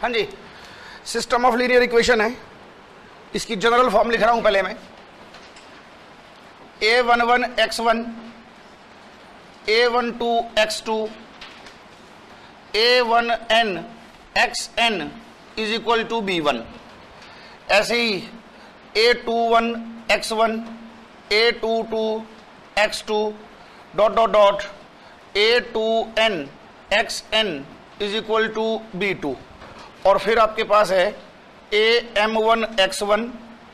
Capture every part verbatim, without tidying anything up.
हाँ जी, system of linear equation है, इसकी जनरल फॉर्म लिख रहा हूं पहले मैं। A one one x one, a one two x two, a one n x n is equal to b one. ऐसे ही a two one x one, a two two x two, dot dot dot a two n x n is equal to b two. और फिर आपके पास है ए m one x one,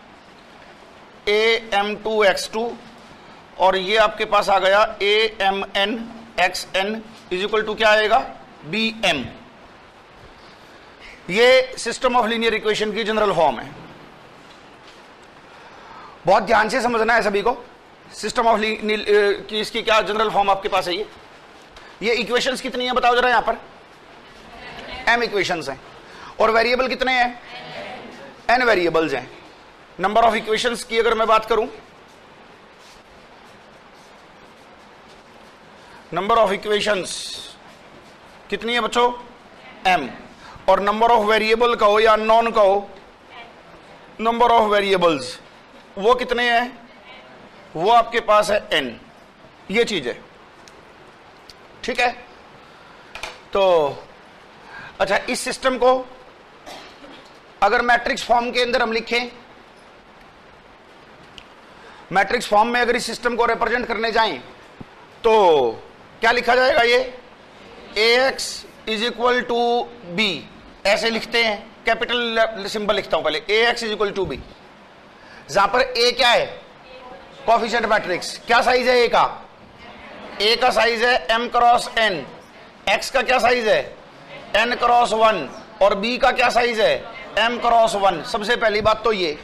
ए m two x two, और ये आपके पास आ गया a m n x n is equal to क्या आएगा, बी एम। ये सिस्टम ऑफ लीनियर इक्वेशन की जनरल फॉर्म है। बहुत ध्यान से समझना है सभी को। सिस्टम ऑफ की इसकी क्या जनरल फॉर्म आपके पास है। ये ये इक्वेशंस कितनी है बताओ जरा। यहां पर एम इक्वेशंस हैं और वेरिएबल कितने हैं, एन वेरिएबल्स हैं। नंबर ऑफ इक्वेशंस की अगर मैं बात करूं, नंबर ऑफ इक्वेशंस कितनी है बच्चों, एम। और नंबर ऑफ वेरिएबल कहो या नॉन कहो, नंबर ऑफ वेरिएबल्स वो कितने हैं, वो आपके पास है एन। ये चीज है, ठीक है। तो अच्छा, इस सिस्टम को अगर मैट्रिक्स फॉर्म के अंदर हम लिखें, मैट्रिक्स फॉर्म में अगर इस सिस्टम को रिप्रेजेंट करने जाएं तो क्या लिखा जाएगा, ये A x is equal to b ऐसे लिखते हैं। कैपिटल सिंबल लिखता हूं पहले, A x is equal to b, जहां पर ए क्या है, कोएफिशिएंट मैट्रिक्स। क्या साइज है ए का, ए का साइज है एम क्रॉस एन, एक्स का क्या साइज है, एन क्रॉस वन, और बी का क्या साइज है, एम क्रॉस वन। सबसे पहली बात तो ये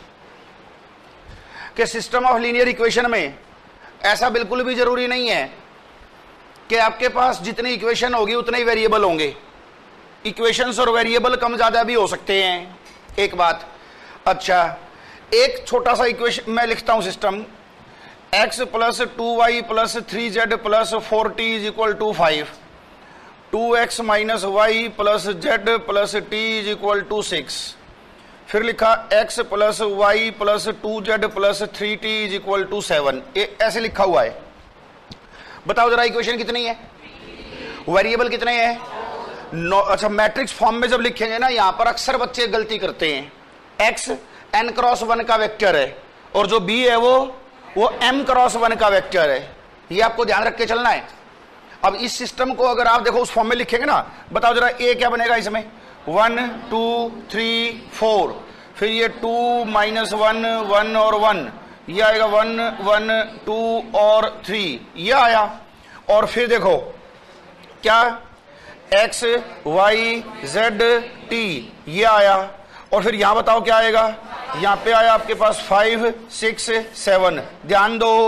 कि सिस्टम ऑफ लीनियर इक्वेशन में ऐसा बिल्कुल भी जरूरी नहीं है कि आपके पास जितनी इक्वेशन होगी उतने ही वेरिएबल होंगे। इक्वेशंस और वेरिएबल कम ज्यादा भी हो सकते हैं, एक बात। अच्छा, एक छोटा सा इक्वेशन मैं लिखता हूं, system x plus two y plus three z plus four t is equal to five, two x minus y plus z plus t is equal to six. फिर लिखा x plus y plus two z plus three t is equal to seven. ऐसे लिखा हुआ है। बताओ जरा equation कितनी है, वेरिएबल कितने हैं, नो। अच्छा, मैट्रिक्स फॉर्म में जब लिखेंगे ना, यहां पर अक्सर बच्चे गलती करते हैं। x n क्रॉस वन का वेक्टर है और जो b है वो वो m क्रॉस वन का वेक्टर है। ये आपको ध्यान रख के चलना है। अब इस सिस्टम को अगर आप देखो उस फॉर्म में लिखेंगे ना, बताओ जरा a क्या बनेगा इसमें, वन टू थ्री फोर, फिर ये टू माइनस वन, वन और वन, ये आएगा वन वन टू और थ्री, ये आया। और फिर देखो क्या, x y z t, ये आया। और फिर यहां बताओ क्या आएगा, यहां पे आया आपके पास फाइव सिक्स सेवन। ध्यान दो,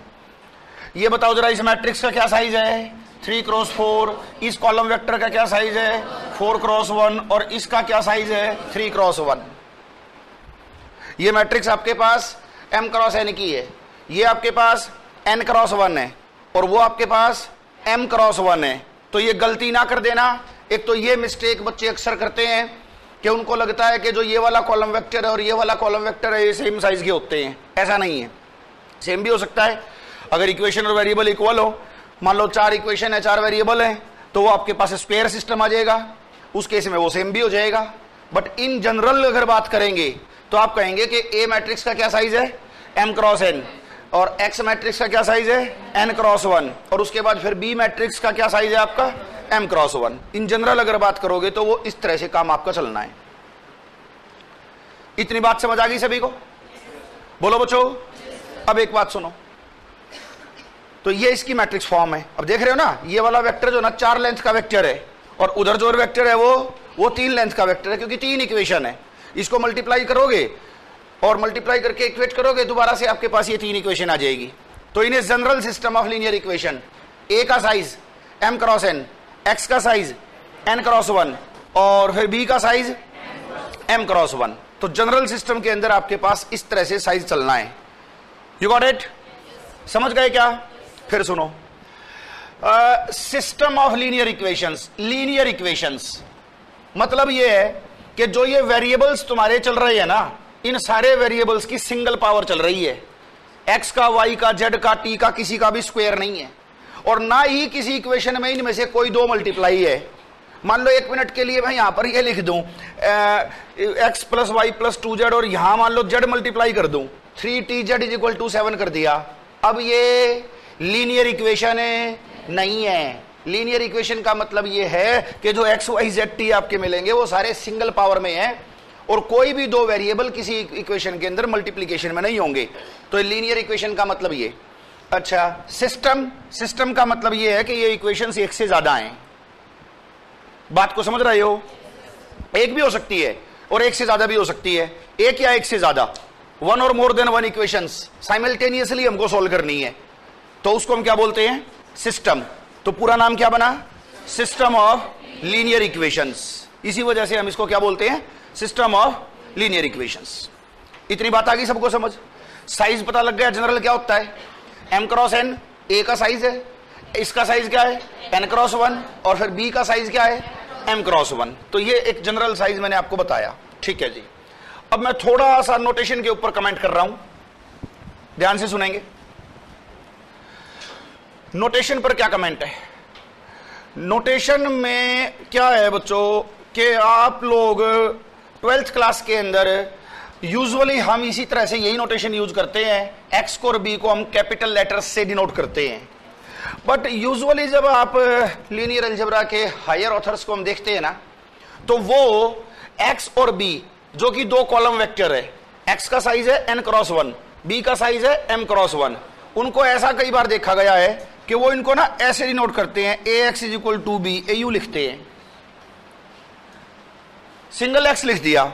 ये बताओ जरा इस मैट्रिक्स का क्या साइज है, थ्री क्रॉस फोर। इस कॉलम वेक्टर का क्या साइज है, फोर क्रॉस वन, और इसका क्या साइज है, थ्री क्रॉस वन। ये मैट्रिक्स आपके पास m क्रॉस n की है, ये आपके पास n क्रॉस वन है, और वो आपके पास m क्रॉस वन है। तो ये गलती ना कर देना। एक तो ये मिस्टेक बच्चे अक्सर करते हैं कि उनको लगता है कि जो ये वाला कॉलम वेक्टर है और ये वाला कॉलम वेक्टर है ये सेम साइज के होते हैं। ऐसा नहीं है, सेम भी हो सकता है अगर इक्वेशन और वेरिएबल इक्वल हो। मान लो चार इक्वेशन है, चार वेरिएबल है, तो वो आपके पास स्क्वायर सिस्टम आ जाएगा, उस केस में वो सेम भी हो जाएगा। बट इन जनरल अगर बात करेंगे तो आप कहेंगे कि ए मैट्रिक्स का क्या साइज है, एम क्रॉस एन, और एक्स मैट्रिक्स का क्या साइज है, एन क्रॉस वन, और उसके बाद फिर बी मैट्रिक्स का क्या साइज है आपका, m cross one. In general अगर बात करोगे तो वो इस तरह से काम आपका चलना है। इतनी बात समझ आ गई सभी को, बोलो बच्चों। अब एक बात सुनो, तो ये इसकी मैट्रिक्स फॉर्म है। अब देख रहे हो ना, ये वाला वेक्टर जो ना चार लेंथ का वेक्टर है, और उधर जो वेक्टर है वो वो तीन लेंथ का वेक्टर है, क्योंकि तीन इक्वेशन है। इसको मल्टीप्लाई करोगे और मल्टीप्लाई करके इक्वेट करोगे, दोबारा से आपके पास ये तीन इक्वेशन आ जाएगी। तो in general system of linear equation, A का size m cross n, x का साइज n क्रॉस वन, और फिर b का साइज m क्रॉस वन। तो जनरल सिस्टम के अंदर आपके पास इस तरह से साइज चलना है। यू गॉट इट, समझ गए क्या? फिर सुनो, system of linear equations. Linear equations मतलब ये है कि जो ये वेरिएबल्स तुम्हारे चल रहे हैं ना, इन सारे वेरिएबल्स की सिंगल पावर चल रही है। एक्स का, वाई का, जेड का, टी का, किसी का भी स्क्वायर नहीं है, और ना ही किसी इक्वेशन में इनमें से कोई दो मल्टीप्लाई है। मान लो एक मिनट के लिए मैं यहां पर ये लिख दूं x plus y plus two z, और यहां मान लो जेड मल्टीप्लाई कर दूं, three t z is equal to seven कर दिया। अब ये लीनियर इक्वेशन नहीं है। लीनियर इक्वेशन का मतलब ये है कि जो एक्स वाई जेड टी आपके मिलेंगे वो सारे सिंगल पावर में हैं, और कोई भी दो वेरिएबल किसी इक्वेशन के अंदर मल्टीप्लिकेशन में नहीं होंगे। तो लीनियर इक्वेशन का मतलब ये। अच्छा, सिस्टम, सिस्टम का मतलब ये है कि ये इक्वेशंस एक से ज्यादा हैं। बात को समझ रहे हो? एक भी हो सकती है और एक से ज्यादा भी हो सकती है। एक या एक से ज्यादा, वन और more than one equations simultaneously हमको सोल्व करनी है, तो उसको हम क्या बोलते हैं? सिस्टम। तो पूरा नाम क्या बना? System of linear equations. इसी वजह से हम इसको क्या बोलते हैं? System of linear equations. इतनी बात आ गई सबको समझ? साइज पता लग गया जनरल क्या होता है? एम क्रॉस एन ए का साइज है, इसका साइज क्या है? एन क्रॉस वन, और फिर बी का साइज क्या है? M cross one. तो ये एक जनरल साइज मैंने आपको बताया, ठीक है जी। अब मैं थोड़ा सा नोटेशन के ऊपर कमेंट कर रहा हूं, ध्यान से सुनेंगे। नोटेशन पर क्या कमेंट है? नोटेशन में क्या है बच्चों कि आप लोग ट्वेल्थ क्लास के अंदर यूजुअली हम इसी तरह से यही नोटेशन यूज करते हैं। एक्स को और बी को हम कैपिटल लेटर्स से डिनोट करते हैं, बट यूजुअली जब आप लीनियर अलजेब्रा के हायर ऑथर्स को हम देखते हैं ना, तो वो एक्स और बी जो कि दो कॉलम वेक्टर है, एक्स का साइज है एन क्रॉस वन, बी का साइज है एम क्रॉस वन, उनको ऐसा कई बार देखा गया है कि वो इनको ना ऐसे डिनोट करते हैं, A x is equal to b, A यू लिखते हैं। सिंगल एक्स लिख दिया।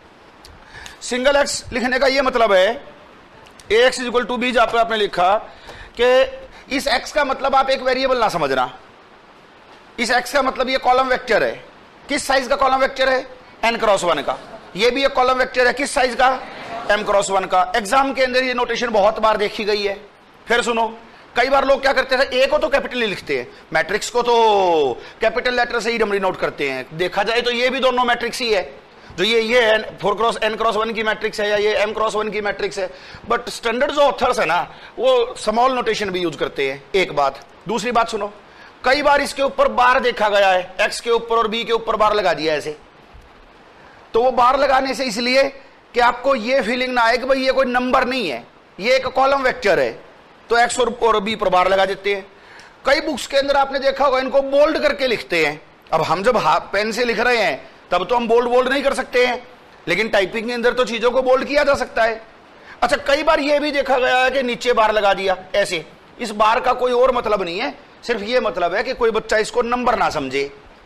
सिंगल एक्स लिखने का ये मतलब है, A x is equal to b जहां पर आपने लिखा कि इस एक्स का मतलब आप एक वेरिएबल ना समझना, इस एक्स का मतलब ये कॉलम वेक्टर है। किस साइज का कॉलम वेक्टर है? एन क्रॉस वन का। ये भी एक कॉलम वेक्टर है, किस साइज का? एम क्रॉस वन का। एग्जाम के अंदर ये नोटेशन बहुत बार देखी गई है। फिर सुनो, कई बार लोग क्या करते थे, ए को तो कैपिटल ही लिखते हैं, मैट्रिक्स को तो कैपिटल लेटर से ही डमरी नोट करते हैं। देखा जाए तो ये भी दोनों मैट्रिक्स ही है, जो ये ये four cross n cross one की मैट्रिक्स है या ये एम क्रॉस वन की मैट्रिक्स है। बट स्टैंडर्ड जो ऑथर्स है ना, वो स्मॉल नोटेशन भी यूज करते हैं। एक बात। दूसरी बात सुनो, कई बार इसके ऊपर बार देखा गया है, एक्स के ऊपर और बी के ऊपर बार लगा दिया ऐसे। तो वो बार लगाने से इसलिए कि आपको ये फीलिंग ना आए कि भाई ये कोई नंबर नहीं है, ये एक कॉलम वेक्टर है, तो एक्स और बी पर बार लगा देते हैं। कई बुक्स के अंदर आपने देखा होगा इनको बोल्ड करके लिखते हैं। अब हम जब पेन से लिख रहे हैं तब तो हम बोल्ड बोल्ड नहीं कर सकते हैं, लेकिन टाइपिंग के अंदर तो चीजों को बोल्ड किया जा सकता है। अच्छा, कई बार यह भी देखा गया है कि नीचे बार लगा दिया ऐसे। इस बार का कोई और मतलब नहीं है, सिर्फ ये मतलब है कि कोई बच्चा इसको नंबर ना समझे।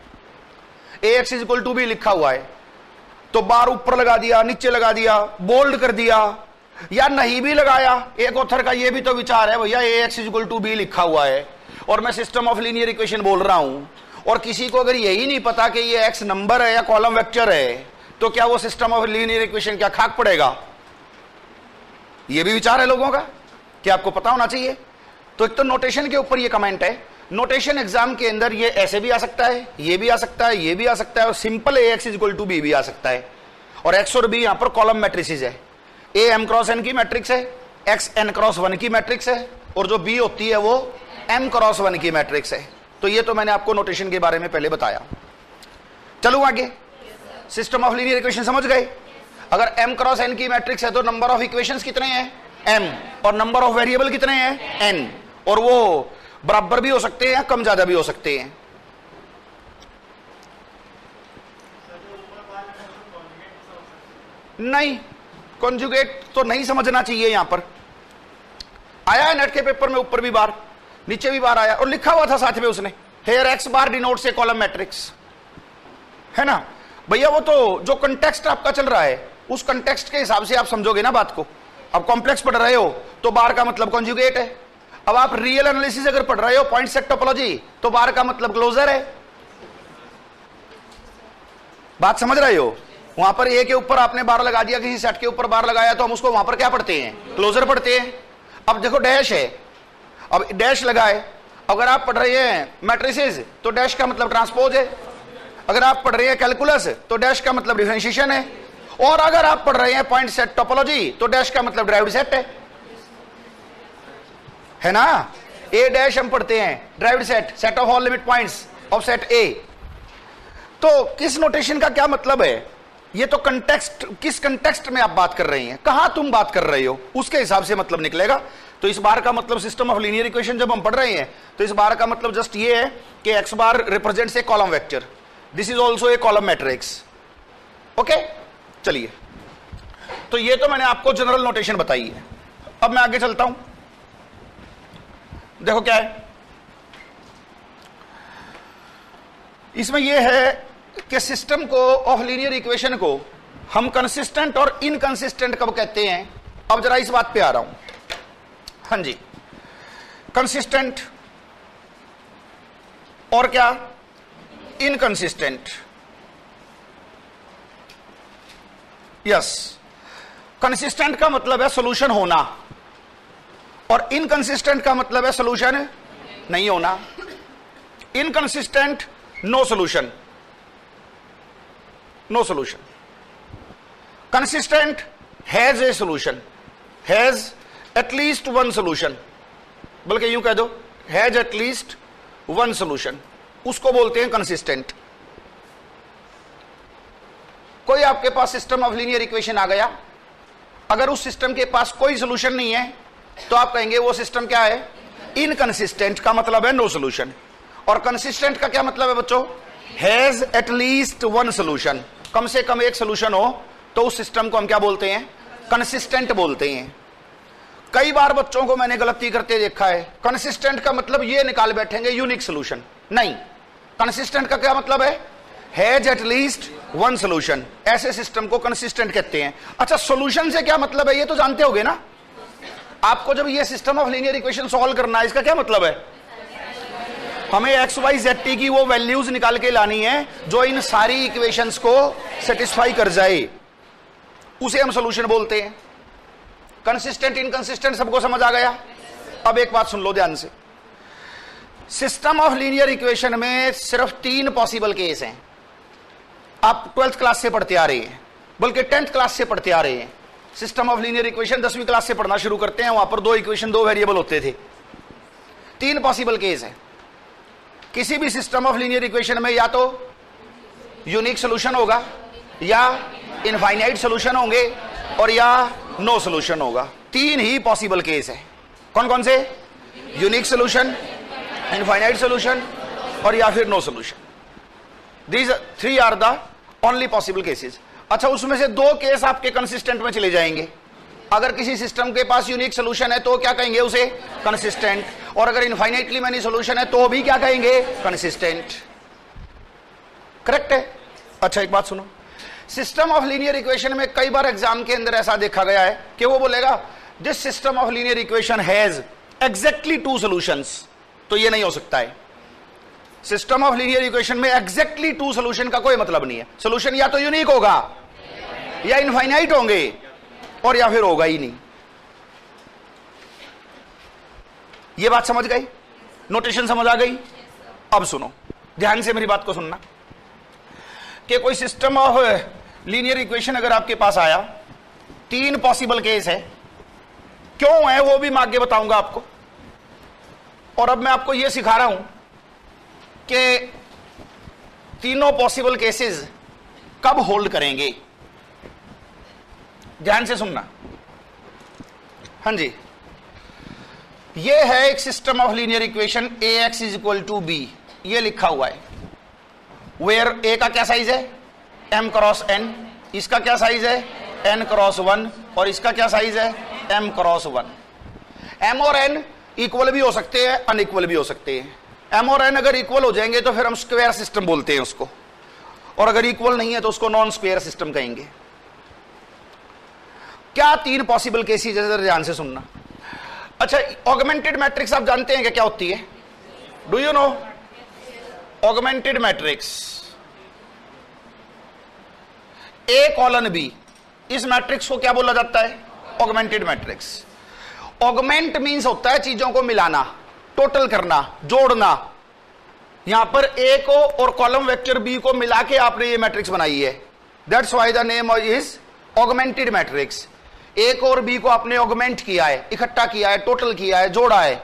A x is equal to b लिखा हुआ है तो बार ऊपर लगा दिया, नीचे लगा दिया, बोल्ड कर दिया, या नहीं भी लगाया। एक ऑथर का ये भी तो विचार है, भैया A x is equal to b लिखा हुआ है और मैं सिस्टम ऑफ लीनियर इक्वेशन बोल रहा हूं, और किसी को अगर यही नहीं पता कि ये एक्स नंबर है या कॉलम वेक्टर है, तो क्या वो सिस्टम ऑफ लीनियर इक्वेशन क्या खाक पड़ेगा? ये भी विचार है लोगों का कि आपको पता होना चाहिए। तो एक तो नोटेशन के ऊपर ये कमेंट है। नोटेशन एग्जाम के अंदर ये ऐसे भी आ सकता है, ये भी आ सकता है, ये भी आ सकता है, और simple A x is equal to b भी आ सकता है। और एक्स और बी यहां पर कॉलम मैट्रिसेस है। ए एम क्रॉस एन की मैट्रिक्स है, एक्स एन क्रॉस वन की मैट्रिक्स है, और जो बी होती है वो एम क्रॉस वन की मैट्रिक्स है। तो ये तो मैंने आपको नोटेशन के बारे में पहले बताया। चलूं आगे। सिस्टम ऑफ लीनियर इक्वेशन समझ गए? अगर एम क्रॉस एन की मैट्रिक्स है तो नंबर ऑफ इक्वेशंस कितने हैं? एम, और नंबर ऑफ वेरिएबल कितने हैं? एन, और वो बराबर भी हो सकते हैं, कम ज्यादा भी हो सकते हैं। नहीं, कॉन्जुगेट तो नहीं समझना चाहिए। यहां पर आया है नेट के पेपर में, ऊपर भी बार नीचे भी बार आया, और लिखा हुआ था साथ में उसने, here x bar denotes a column matrix, है ना भैया? वो तो जो कंटेक्स्ट आपका चल रहा है उस कंटेक्स्ट के हिसाब से आप समझोगे ना बात को। अब कॉम्प्लेक्स पढ़ रहे हो तो बार का मतलब कॉन्जुगेट है। अब आप रियल एनालिसिस अगर पढ़ रहे हो, पॉइंट सेट टोपोलॉजी, तो बार का मतलब क्लोजर है। बात समझ रहे हो? वहां पर ए के ऊपर आपने बार लगा दिया, किसी सेट के ऊपर बार लगाया, तो हम उसको वहां पर क्या पढ़ते हैं? क्लोजर पढ़ते हैं। अब देखो डैश है, अब डैश लगाए, अगर आप पढ़ रहे हैं मैट्रिसेस तो डैश का मतलब ट्रांसपोज है। अगर आप पढ़ रहे हैं कैलकुलस तो डैश का मतलब डिफरेंशिएशन है, और अगर आप पढ़ रहे हैं पॉइंट सेट टोपोलॉजी तो डैश का मतलब ड्राइव्ड सेट है, है ना। ए डैश हम पढ़ते हैं derived set, set of all limit points of set A. तो किस नोटेशन का क्या मतलब है, ये तो कंटेक्स्ट, किस कंटेक्स्ट में आप बात कर रहे हैं, कहां तुम बात कर रहे हो, उसके हिसाब से मतलब निकलेगा। तो इस बार का मतलब सिस्टम ऑफ लीनियर इक्वेशन जब हम पढ़ रहे हैं तो इस बार का मतलब जस्ट ये है कि x bar represents a column vector, this is also a column matrix. Okay, चलिए, तो ये तो मैंने आपको जनरल नोटेशन बताई है। अब मैं आगे चलता हूं, देखो क्या है इसमें, यह है कि सिस्टम को ऑफ लीनियर इक्वेशन को हम कंसिस्टेंट और इनकंसिस्टेंट कब कहते हैं। अब जरा इस बात पे आ रहा हूं। हाँ जी, कंसिस्टेंट और क्या इनकंसिस्टेंट। यस, कंसिस्टेंट का मतलब है सॉल्यूशन होना और इनकंसिस्टेंट का मतलब है सॉल्यूशन नहीं होना। Inconsistent no solution, no solution. Consistent has a solution, has at least one solution, बल्कि यूं कह दो has at least one solution, उसको बोलते हैं कंसिस्टेंट। कोई आपके पास सिस्टम ऑफ लीनियर इक्वेशन आ गया, अगर उस सिस्टम के पास कोई सॉल्यूशन नहीं है तो आप कहेंगे वो सिस्टम क्या है, इनकंसिस्टेंट, का मतलब है नो सॉल्यूशन। और कंसिस्टेंट का क्या मतलब है बच्चों, has at least one solution, कम से कम एक सॉल्यूशन हो तो उस सिस्टम को हम क्या बोलते हैं, कंसिस्टेंट बोलते हैं। कई बार बच्चों को मैंने गलती करते देखा है, कंसिस्टेंट का मतलब ये निकाल बैठेंगे यूनिक सॉल्यूशन, नहीं, कंसिस्टेंट का क्या मतलब है, has at least one solution, ऐसे सिस्टम को कंसिस्टेंट कहते हैं। अच्छा, सॉल्यूशन से क्या मतलब है ये तो जानते होगे ना, आपको जब ये system of linear equation solve करना है इसका क्या मतलब है, हमें एक्स वाई जेड टी की वो वैल्यूज निकाल के लानी है जो इन सारी इक्वेशंस को सेटिस्फाई कर जाए, उसे हम सॉल्यूशन बोलते हैं। कंसिस्टेंट इनकंसिस्टेंट सबको समझ आ गया। अब एक बात सुन लो ध्यान से, सिस्टम ऑफ लीनियर इक्वेशन में सिर्फ तीन पॉसिबल केस हैं। आप ट्वेल्थ क्लास से पढ़ते आ रहे हैं, बल्कि टेंथ क्लास से पढ़ते आ रहे हैं। सिस्टम ऑफ लीनियर इक्वेशन दसवीं क्लास से पढ़ना शुरू करते हैं, वहां पर दो इक्वेशन दो वेरिएबल होते थे। तीन पॉसिबल केस है किसी भी सिस्टम ऑफ लीनियर इक्वेशन में, या तो यूनिक सॉल्यूशन होगा, या इनफाइनाइट सॉल्यूशन होंगे, और या नो सॉल्यूशन होगा। तीन ही पॉसिबल केस है। कौन कौन से, यूनिक सॉल्यूशन, इनफाइनाइट सॉल्यूशन, और या फिर no solution. These three are the only possible cases. अच्छा, उसमें से दो केस आपके कंसिस्टेंट में चले जाएंगे। अगर किसी सिस्टम के पास यूनिक सॉल्यूशन है तो क्या कहेंगे उसे, कंसिस्टेंट, और अगर इनफाइनाइटली मैनी सॉल्यूशन है तो भी क्या कहेंगे, कंसिस्टेंट। करेक्ट है। अच्छा, एक बात सुनो, सिस्टम ऑफ लीनियर इक्वेशन में कई बार एग्जाम के अंदर ऐसा देखा गया है कि वो बोलेगा this system of linear equation has exactly two solutions, तो ये नहीं हो सकता है। सिस्टम ऑफ लीनियर इक्वेशन में एग्जैक्टली टू सॉल्यूशन का कोई मतलब नहीं है। सॉल्यूशन या तो यूनिक होगा, या इनफाइनाइट होंगे, और या फिर होगा ही नहीं। ये बात समझ गई, नोटेशन समझ आ गई। अब सुनो ध्यान से मेरी बात को सुनना, कि कोई सिस्टम ऑफ लीनियर इक्वेशन अगर आपके पास आया, तीन पॉसिबल केस है, क्यों है वो भी मैं आगे बताऊंगा आपको। और अब मैं आपको यह सिखा रहा हूं कि तीनों पॉसिबल केसेस कब होल्ड करेंगे। ध्यान से सुनना। हाँ जी, ये है एक system of linear equation, A x is equal to B, ये लिखा हुआ है। वेयर ए का क्या साइज है, एम क्रॉस एन, इसका क्या साइज है, एन क्रॉस वन, और इसका क्या साइज है, एम क्रॉस वन। एम और एन इक्वल भी हो सकते हैं, अनइक्वल भी हो सकते हैं। एम और एन अगर इक्वल हो जाएंगे तो फिर हम स्क्वायर सिस्टम बोलते हैं उसको, और अगर इक्वल नहीं है तो उसको नॉन स्क्वायर सिस्टम कहेंगे। क्या तीन पॉसिबल केसेस, जरा ध्यान से सुनना। अच्छा, ऑगमेंटेड मैट्रिक्स आप जानते हैं कि क्या होती है, do you know augmented matrix, A colon B, इस मैट्रिक्स को क्या बोला जाता है, ऑगमेंटेड मैट्रिक्स। ऑगमेंट मींस होता है चीजों को मिलाना, टोटल करना, जोड़ना। यहां पर ए को और कॉलम वेक्टर बी को मिला के आपने ये मैट्रिक्स बनाई है, that's why the name is augmented matrix. A को और बी को आपने ऑगमेंट किया है, इकट्ठा किया है, टोटल किया है, जोड़ा है,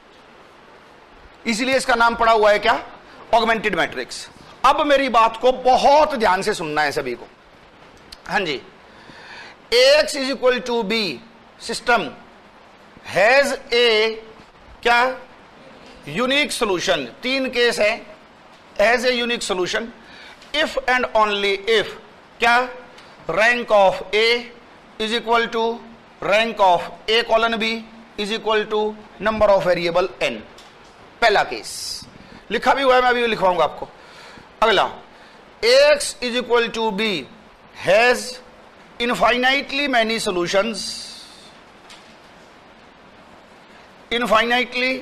इसलिए इसका नाम पड़ा हुआ है क्या, ऑगमेंटेड मैट्रिक्स। अब मेरी बात को बहुत ध्यान से सुनना है सभी को। हाँ जी, Ax is equal to B system has a क्या यूनिक सोल्यूशन, तीन केस है, has a unique solution if and only if क्या rank of A is equal to rank of A colon B is equal to number of variable n. पहला case लिखा भी हुआ है, मैं अभी लिखवाऊंगा आपको। अगला, Ax is equal to B has infinitely many solutions, infinitely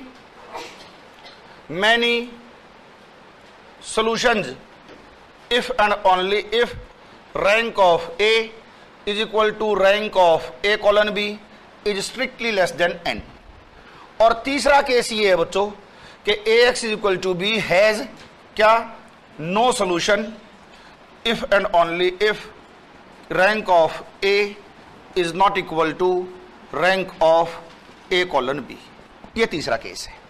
many solutions if and only if rank of A is equal to rank of A colon B is strictly less than n. और तीसरा case ये है बच्चों कि Ax is equal to B has क्या no solution if and only if rank of A is not equal to rank of A colon B. ये तीसरा case है,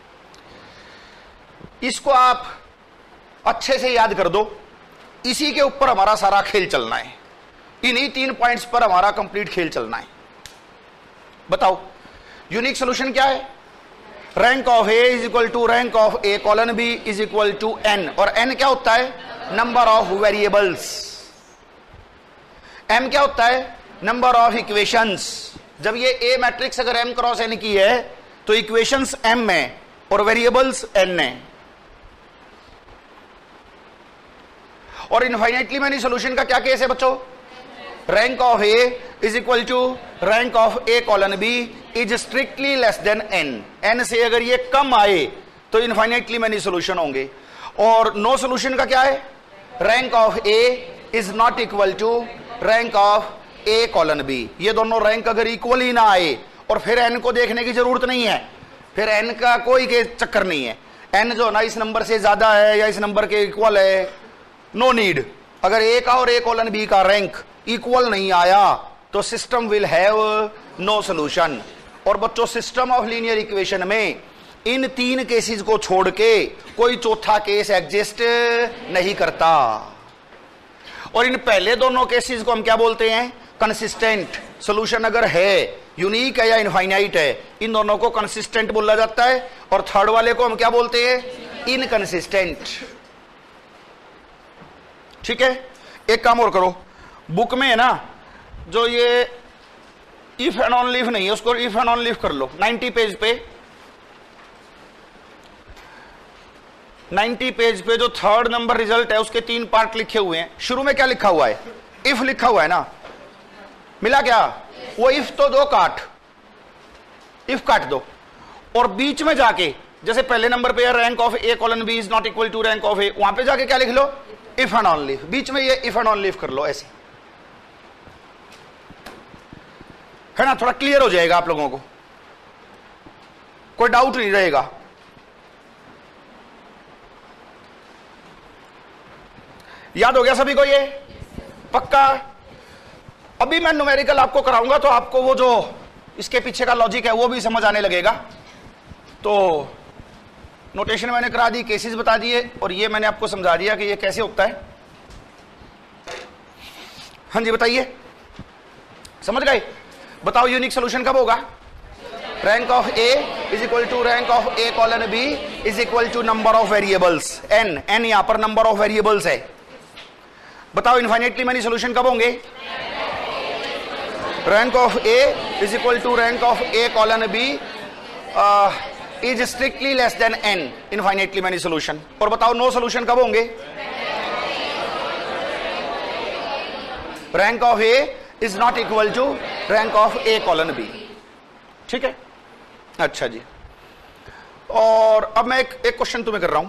इसको आप अच्छे से याद कर दो, इसी के ऊपर हमारा सारा खेल चलना है, इन्हीं तीन पॉइंट्स पर हमारा कंप्लीट खेल चलना है। बताओ यूनिक सोल्यूशन क्या है, rank of A is equal to rank of A colon B is equal to n, और एन क्या होता है, नंबर ऑफ वेरिएबल्स। एम क्या होता है, नंबर ऑफ इक्वेशंस। जब ये ए मैट्रिक्स अगर एम क्रॉस एन की है तो इक्वेशंस एम है और वेरिएबल्स एन है। और इनफाइनाइटली मैनी सॉल्यूशन का क्या केस है बच्चों, rank of A is equal to rank of A colon B is strictly less than n. N से अगर ये कम आए तो इनफाइनाइटली मैनी सॉल्यूशन होंगे। और नो सॉल्यूशन का क्या है, rank of A is not equal to rank of A colon B. ये दोनों रैंक अगर इक्वल ही ना आए, और फिर एन को देखने की जरूरत नहीं है, फिर एन का कोई के चक्कर नहीं है, एन जो ना इस नंबर से ज्यादा है या इस नंबर के इक्वल है, नो नीड। अगर ए का और ए कॉलन बी का रैंक इक्वल नहीं आया तो system will have no solution. और बच्चों सिस्टम ऑफ लीनियर इक्वेशन में इन तीन केसेस को छोड़ के कोई चौथा केस एग्जिस्ट नहीं करता। और इन पहले दोनों केसेस को हम क्या बोलते हैं, कंसिस्टेंट। सॉल्यूशन अगर है, यूनिक है या इनफाइनाइट है, इन दोनों को कंसिस्टेंट बोला जाता है। और थर्ड वाले को हम क्या बोलते हैं, इनकंसिस्टेंट। ठीक है, एक काम और करो, बुक में है ना जो ये इफ एंड ऑन लीफ नहीं है, उसको इफ एंड ऑन लीफ कर लो। नाइन्टी पेज पे नाइन्टी पेज पे जो थर्ड नंबर रिजल्ट है उसके तीन पार्ट लिखे हुए हैं। शुरू में क्या लिखा हुआ है, इफ लिखा हुआ है ना, मिला क्या, वो इफ तो दो काट, इफ काट दो, और बीच में जाके जैसे पहले नंबर पे rank of A colon B is not equal to rank of A, वहां पे जाके क्या लिख लो, इफ एंड ऑन लीफ। बीच में ये इफ एंड ऑन लीफ कर लो, ऐसे है ना, थोड़ा क्लियर हो जाएगा आप लोगों को, कोई डाउट नहीं रहेगा। याद हो गया सभी को ये, पक्का। अभी मैं न्यूमेरिकल आपको कराऊंगा तो आपको वो जो इसके पीछे का लॉजिक है वो भी समझ आने लगेगा। तो नोटेशन मैंने करा दी, केसेस बता दिए, और ये मैंने आपको समझा दिया कि ये कैसे होता है। हाँ जी बताइए, समझ गए। बताओ यूनिक सोल्यूशन कब होगा, rank of A is equal to rank of A colon B is equal to number of variables n. N यहां पर नंबर ऑफ वेरिएबल्स है। बताओ इनफाइनाइटली मैनी सोल्यूशन कब होंगे, rank of A is equal to rank of A colon B is strictly less than n, infinitely many solution. और बताओ no solution कब होंगे, rank of A is not equal to rank of A colon B. ठीक है, अच्छा जी। और अब मैं एक एक क्वेश्चन तुम्हें कर रहा हूं,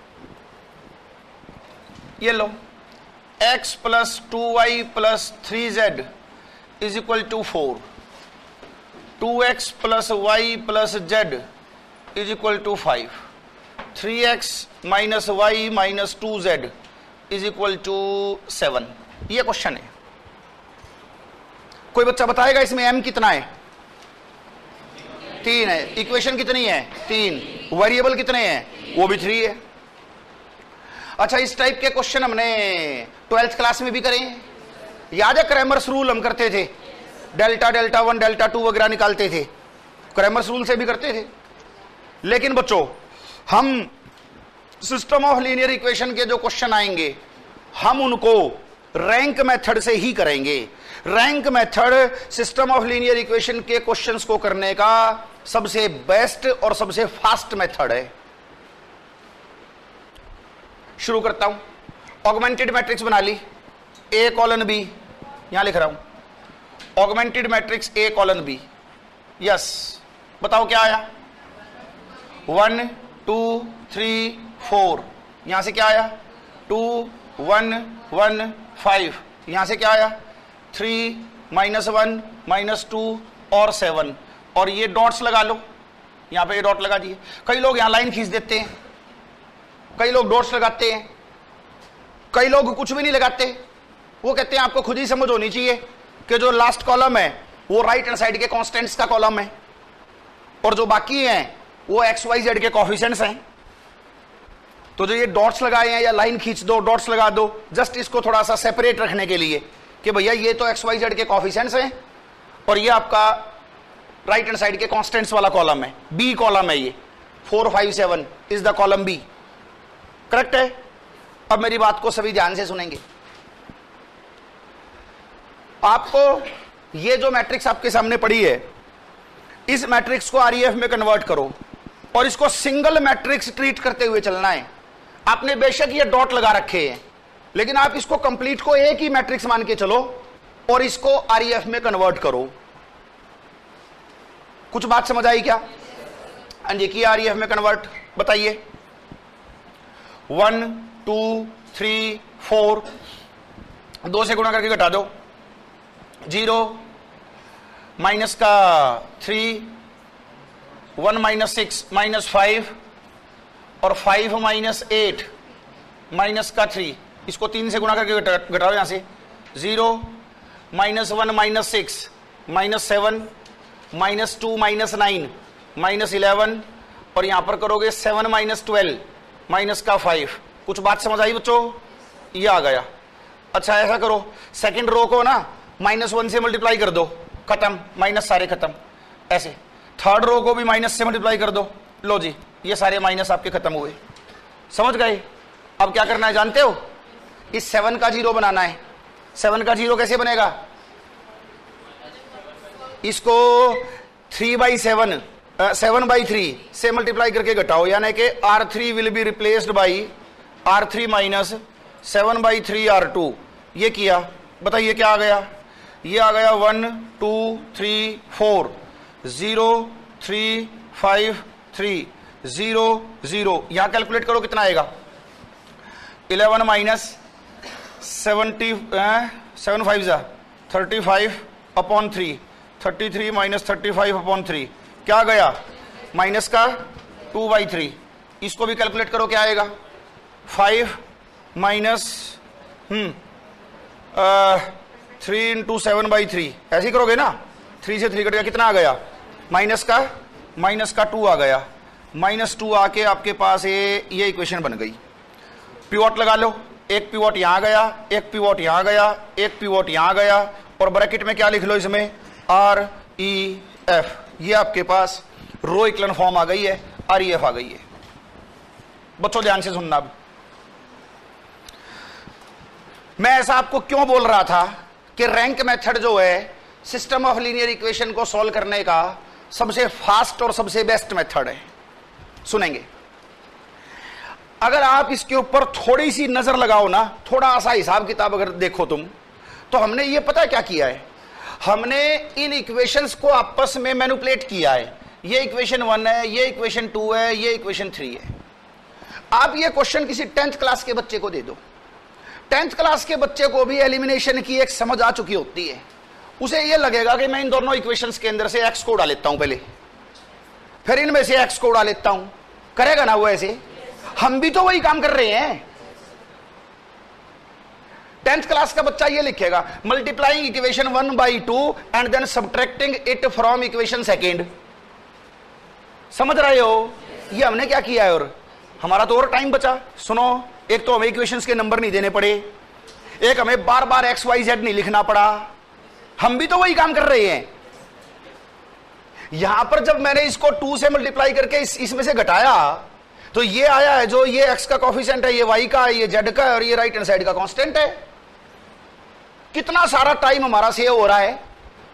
ये लो, x plus two y plus three z is equal to four, two x plus y plus z is equal to five, three x minus y minus two z is equal to seven. ये question है। कोई बच्चा बताएगा इसमें M कितना है? तीन है। इक्वेशन कितनी है? तीन। वेरिएबल कितने हैं? वो भी थ्री है। अच्छा, इस टाइप के क्वेश्चन हमने ट्वेल्थ क्लास में भी करे हैं। याद है क्रैमर्स रूल हम करते थे, delta delta one delta two वगैरह निकालते थे, क्रैमर्स रूल से भी करते थे। लेकिन बच्चों, हम सिस्टम ऑफ लीनियर इक्वेशन के जो क्वेश्चन आएंगे हम उनको रैंक मेथड से ही करेंगे। Rank method system of linear equation के क्वेश्चंस को करने का सबसे बेस्ट और सबसे फास्ट मेथड है। शुरू करता हूं। ऑगमेंटेड मैट्रिक्स बना ली, ए कॉलन बी, यहां लिख रहा हूं augmented matrix A colon B. Yes, बताओ क्या आया? वन टू थ्री फोर, यहां से क्या आया? टू वन वन फाइव, यहां से क्या आया? Three minus one minus two और सेवन। और ये डॉट्स लगा लो, यहां पे ये डॉट लगा दिए। कई लोग यहां लाइन खींच देते हैं, कई लोग डॉट्स लगाते हैं, कई लोग कुछ भी नहीं लगाते। वो कहते हैं आपको खुद ही समझ होनी चाहिए कि जो लास्ट कॉलम है वो राइट हैंड साइड के कांस्टेंट्स का कॉलम है और जो बाकी हैं वो एक्स वाई जेड के कोएफिशिएंट्स हैं। तो जो ये डॉट्स लगाए हैं या लाइन खींच दो, डॉट्स लगा दो, जस्ट इसको थोड़ा सा सेपरेट रखने के लिए कि भैया ये तो एक्स वाई जेड के कोएफिशिएंट्स हैं और ये आपका राइट हैंड साइड के कांस्टेंट्स वाला कॉलम है, बी कॉलम है। ये four five seven is the column B. Correct है? अब मेरी बात को सभी ध्यान से सुनेंगे। आपको ये जो मैट्रिक्स आपके सामने पड़ी है, इस मैट्रिक्स को आरईएफ में कन्वर्ट करो और इसको सिंगल मैट्रिक्स ट्रीट करते हुए चलना है। आपने बेशक ये डॉट लगा रखे हैं, लेकिन आप इसको कंप्लीट को एक ही मैट्रिक्स मान के चलो और इसको आरईएफ में कन्वर्ट करो। कुछ बात समझ आई क्या? हाँ जी, किया आरईएफ में कन्वर्ट, बताइए। वन टू थ्री फोर, दो से गुणा करके घटा दो, जीरो माइनस का three, one minus six minus five और फाइव माइनस एट माइनस का थ्री, इसको तीन से गुणा करके घटाओ यहां से। Zero minus one minus six minus seven minus two minus nine minus eleven और यहां पर करोगे सेवन माइनस ट्वेल्व माइनस का फाइव। कुछ बात समझ आई बच्चों? ये आ गया। अच्छा, ऐसा करो, सेकंड रो को ना माइनस वन से मल्टीप्लाई कर दो, खत्म, माइनस सारे खत्म। ऐसे थर्ड रो को भी माइनस से मल्टीप्लाई कर दो, लो जी, ये सारे माइनस आपके खत्म हुए। समझ गए? अब क्या करना है जानते हो? इस सेवन का जीरो बनाना है। सेवन का जीरो कैसे बनेगा? इसको three by seven seven by three से मल्टीप्लाई करके घटाओ, यानी कि R three will be replaced by R three minus seven by three R two. ये किया, बताइए क्या आ गया? ये आ गया one two three four, zero three five three, zero zero. यहां कैलकुलेट करो कितना आएगा? Eleven minus seventy seven five जा thirty five upon three, thirty three minus thirty five upon three, क्या गया? माइनस का टू बाई थ्री। इसको भी कैलकुलेट करो क्या आएगा? Five minus hmm three into seven by three, ऐसे ही करोगे ना? थ्री से थ्री कट गया, कितना आ गया? माइनस का माइनस का टू आ गया। माइनस टू आके आपके पास ये ये इक्वेशन बन गई। पिवट लगा लो, एक पिवट यहां गया, एक पिवट यहां गया, एक पिवट यहां गया और ब्रैकेट में क्या लिख लो इसमें? R E F. ये आपके पास रो इक्लन फॉर्म आ गई है, आर ई एफ आ गई है। बच्चों ध्यान से सुनना। अब मैं ऐसा आपको क्यों बोल रहा था कि रैंक मेथड जो है सिस्टम ऑफ लीनियर इक्वेशन को सॉल्व करने का सबसे फास्ट और सबसे बेस्ट मेथड है। सुनेंगे। अगर आप इसके ऊपर थोड़ी सी नजर लगाओ ना, थोड़ा सा हिसाब किताब अगर देखो तुम, तो हमने ये पता क्या किया है? हमने इन इक्वेशंस को आपस में मैनिपुलेट किया है। ये इक्वेशन वन है, ये इक्वेशन टू है, ये इक्वेशन थ्री है। आप ये क्वेश्चन किसी टेंथ क्लास के बच्चे को दे दो, टेंथ क्लास के बच्चे को भी एलिमिनेशन की एक समझ आ चुकी होती है। उसे ये लगेगा कि मैं इन दोनों इक्वेशंस के अंदर से एक्स को उड़ा लेता हूं पहले, फिर इनमें से एक्स को उड़ा लेता हूं। करेगा ना वो ऐसे? हम भी तो वही काम कर रहे हैं। टेंथ क्लास का बच्चा ये लिखेगा, multiplying equation one by two and then subtracting it from equation second. समझ रहे हो? ये हमने क्या किया है, और हमारा तो और टाइम बचा। सुनो, एक तो हमें इक्वेशंस के नंबर नहीं देने पड़े, एक हमें बार बार एक्स वाई जेड नहीं लिखना पड़ा। हम भी तो वही काम कर रहे हैं। यहां पर जब मैंने इसको टू से मल्टीप्लाई करके इस, इसमें से घटाया तो ये आया है, जो ये एक्स का कोफिशिएंट है, ये वाई का, ये जेड का, और ये राइट हैंड साइड का कांस्टेंट है। कितना सारा टाइम हमारा सेव हो रहा है।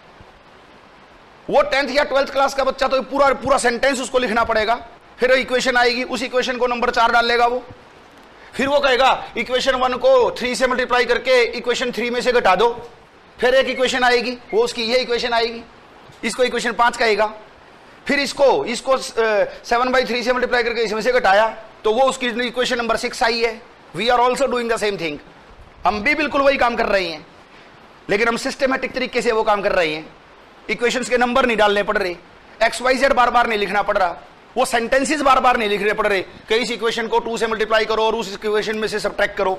वो टेंथ या ट्वेल्थ क्लास का बच्चा तो पूरा पूरा सेंटेंस उसको लिखना पड़ेगा, फिर इक्वेशन आएगी, उस इक्वेशन को नंबर चार डाल लेगा वो, फिर वो कहेगा इक्वेशन वन को थ्री से मल्टीप्लाई करके इक्वेशन थ्री में से घटा दो, फिर एक इक्वेशन आएगी, वो उसकी ये इक्वेशन आएगी, इसको इक्वेशन पांच कहेगा, फिर इसको इसको सेवन बाई थ्री से मल्टीप्लाई करके इसमें से घटाया तो वो उसकी इक्वेशन नंबर सिक्स आई है। We are also doing the same thing. हम भी बिल्कुल वही काम कर रहे हैं, लेकिन हम सिस्टमेटिक तरीके से वो काम कर रहे हैं। इक्वेशंस के नंबर नहीं डालने पड़ रहे, एक्स वाई जेड बार बार नहीं लिखना पड़ रहा, वो सेंटेंसेस बार बार नहीं लिखने पड़ रहे कि इस इक्वेशन को टू से मल्टीप्लाई करो और उस इक्वेशन में से सब्ट्रैक्ट करो।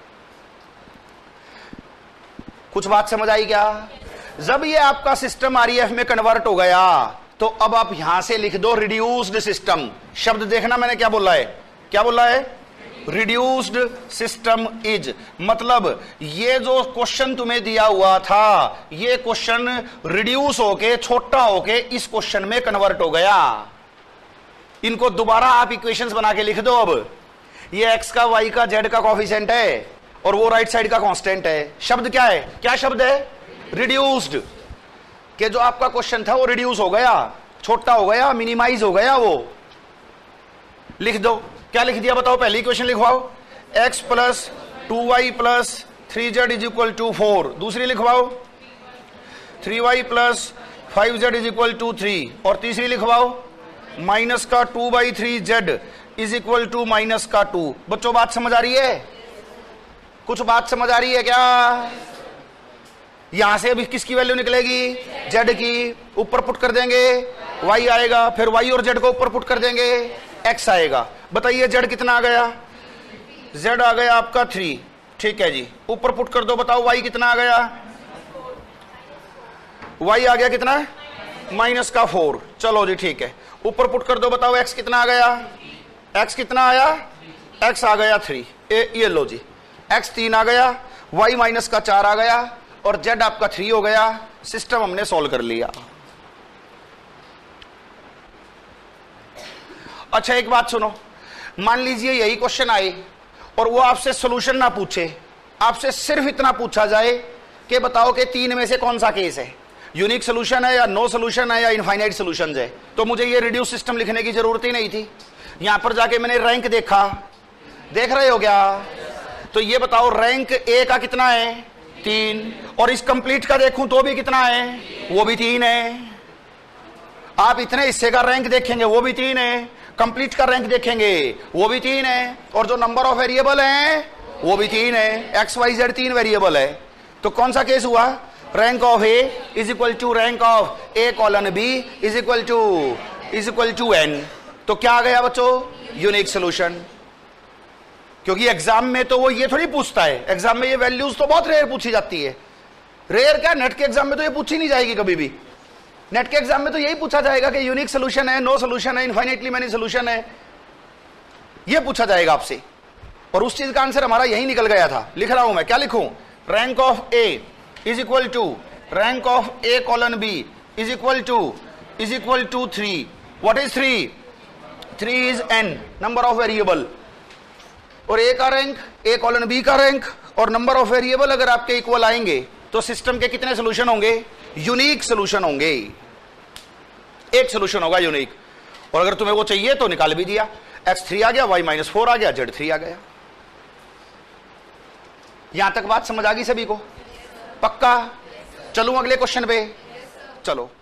कुछ बात समझ आई क्या? जब ये आपका सिस्टम आरईएफ में कन्वर्ट हो गया तो अब आप यहां से लिख दो रिड्यूस्ड सिस्टम। शब्द देखना मैंने क्या बोला है, क्या बोला है? रिड्यूस्ड सिस्टम इज, मतलब ये जो क्वेश्चन तुम्हें दिया हुआ था, ये क्वेश्चन रिड्यूस होके, छोटा होके इस क्वेश्चन में कन्वर्ट हो गया। इनको दोबारा आप इक्वेशंस बना के लिख दो। अब ये एक्स का, वाई का, जेड का कोफिशिएंट है और वो राइट साइड का कांस्टेंट है। शब्द क्या है? क्या शब्द है? रिड्यूस्ड। कि जो आपका क्वेश्चन था वो रिड्यूस हो गया, छोटा हो गया, मिनिमाइज हो गया, वो लिख दो। क्या लिख दिया बताओ? पहली इक्वेशन लिखवाओ, x plus two y plus three z is equal to four. दूसरी लिखवाओ, three y plus five z is equal to three. और तीसरी लिखवाओ, माइनस का two by three z is equal to minus का टू। बच्चों बात समझ आ रही है? कुछ बात समझ आ रही है क्या? यहां से अभी किसकी वैल्यू निकलेगी? जेड की। ऊपर पुट कर देंगे, वाई आएगा, फिर वाई और जेड को ऊपर पुट कर देंगे, एक्स आएगा। बताइए जेड कितना आ गया? जेड आ गया आपका थ्री। ठीक है जी, ऊपर पुट कर दो, बताओ वाई कितना आ गया? वाई आ गया कितना? माइनस का फोर। चलो जी ठीक है, ऊपर पुट कर दो, बताओ एक्स कितना आ गया? एक्स कितना आया? एक्स आ गया थ्री। ए, ये लो जी, एक्स तीन आ गया, वाई माइनस का चार आ गया और जेड आपका थ्री हो गया। सिस्टम हमने सॉल्व कर लिया। अच्छा एक बात सुनो, मान लीजिए यही क्वेश्चन आए और वो आपसे सॉल्यूशन ना पूछे, आपसे सिर्फ इतना पूछा जाए कि बताओ कि तीन में से कौन सा केस है, यूनिक सोल्यूशन है या नो सोल्यूशन है या इनफाइनाइट सोल्यूशन है, तो मुझे ये रिड्यूस सिस्टम लिखने की जरूरत ही नहीं थी। यहां पर जाके मैंने रैंक देखा, देख रहे हो क्या? तो ये बताओ रैंक ए का कितना है? तीन। और इस कंप्लीट का देखूं तो भी कितना है? वो भी तीन है। आप इतने हिस्से का रैंक देखेंगे वो भी तीन है, कंप्लीट का रैंक देखेंगे वो भी तीन है, और जो नंबर ऑफ वेरिएबल हैं वो भी तीन है। एक्स वाई जेड तीन वेरिएबल है। तो कौन सा केस हुआ? Rank of A is equal to rank of A colon B is equal to is equal to n. तो क्या आ गया बच्चों? Unique solution. क्योंकि एग्जाम में तो वो ये थोड़ी पूछता है, एग्जाम में ये वैल्यूज तो बहुत रेयर पूछी जाती है। रेयर क्या, नेट के एग्जाम में तो ये पूछी नहीं जाएगी कभी भी। नेट के एग्जाम में तो यही पूछा जाएगा कि यूनिक सोल्यूशन है, नो सोल्यूशन है, इनफाइनाइटली मेनी सोल्यूशन है, ये पूछा जाएगा आपसे। और उस चीज का आंसर हमारा यही निकल गया था। लिख रहा हूं मैं, क्या लिखूं? Rank of A is equal to rank of A colon B is equal to is equal to three. What is three? Three is n, number of variable. और ए का रैंक, ए कॉलन बी का rank और number of variable अगर आपके equal आएंगे तो system के कितने सोल्यूशन होंगे? यूनिक सोल्यूशन होंगे। एक सोल्यूशन होगा यूनिक। और अगर तुम्हें वो चाहिए तो निकाल भी दिया, एक्स थ्री आ गया, वाई माइनस फोर आ गया, जेड थ्री आ गया। यहां तक बात समझ आ गई सभी को? पक्का? चलूं अगले क्वेश्चन पे? चलो।